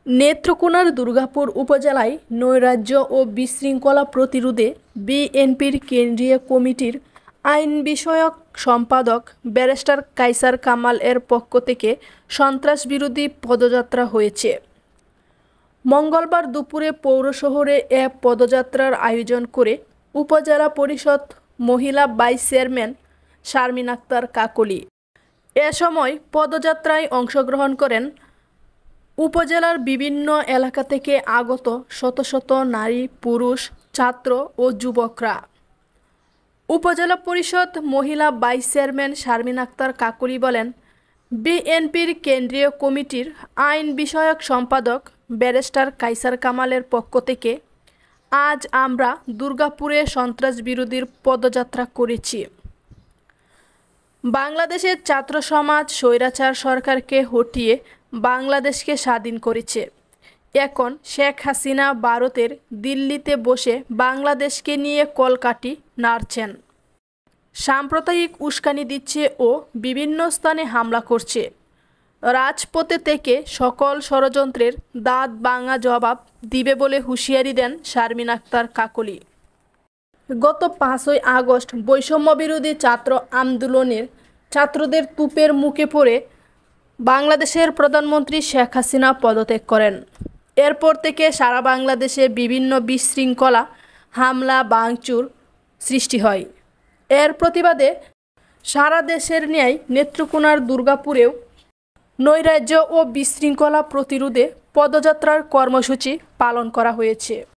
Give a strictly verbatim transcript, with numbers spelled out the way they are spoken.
নেত্রকোনার দুর্গাপুর উপজেলায় নৈরাজ্য ও বিশৃঙ্খলা প্রতিরোধে বিএনপির কেন্দ্রীয় কমিটির আইন বিষয়ক সম্পাদক ব্যারিস্টার কায়সার কামাল এর পক্ষ থেকে সন্ত্রাসবিরোধী পদযাত্রা হয়েছে। মঙ্গলবার দুপুরে পৌর শহরে এ পদযাত্রার আয়োজন করে উপজেলা পরিষদ মহিলা ভাইস চেয়ারম্যান শারমিন আক্তার কাকলি। এ সময় পদযাত্রায় অংশগ্রহণ করেন উপজেলার বিভিন্ন এলাকা থেকে আগত শত শত নারী, পুরুষ, ছাত্র ও যুবকরা। উপজেলা পরিষদ মহিলা ভাইস চেয়ারম্যান শারমিন আক্তার কাকলি বলেন, বিএনপির কেন্দ্রীয় কমিটির আইন বিষয়ক সম্পাদক ব্যারিস্টার কায়সার কামালের পক্ষ থেকে আজ আমরা দুর্গাপুরে সন্ত্রাস বিরোধীর পদযাত্রা করেছি। বাংলাদেশের ছাত্র সমাজ স্বৈরাচার সরকারকে হটিয়ে বাংলাদেশকে স্বাধীন করেছে। এখন শেখ হাসিনা ভারতের দিল্লিতে বসে বাংলাদেশকে নিয়ে কলকাঠি নাড়ছেন, সাম্প্রদায়িক উস্কানি দিচ্ছে ও বিভিন্ন স্থানে হামলা করছে। রাজপথে থেকে সকল ষড়যন্ত্রের দাঁত ভাঙা জবাব দিবে বলে হুঁশিয়ারি দেন শারমিন আক্তার কাকলি। গত পাঁচই আগস্ট বৈষম্যবিরোধী ছাত্র আন্দোলনের ছাত্রদের তুপের মুখে পড়ে বাংলাদেশের প্রধানমন্ত্রী শেখ হাসিনা পদত্যাগ করেন। এরপর থেকে সারা বাংলাদেশে বিভিন্ন বিশৃঙ্খলা, হামলা, ভাঙচুর সৃষ্টি হয়। এর প্রতিবাদে সারা দেশের ন্যায় নেত্রকোনার দুর্গাপুরেও নৈরাজ্য ও বিশৃঙ্খলা প্রতিরোধে পদযাত্রার কর্মসূচি পালন করা হয়েছে।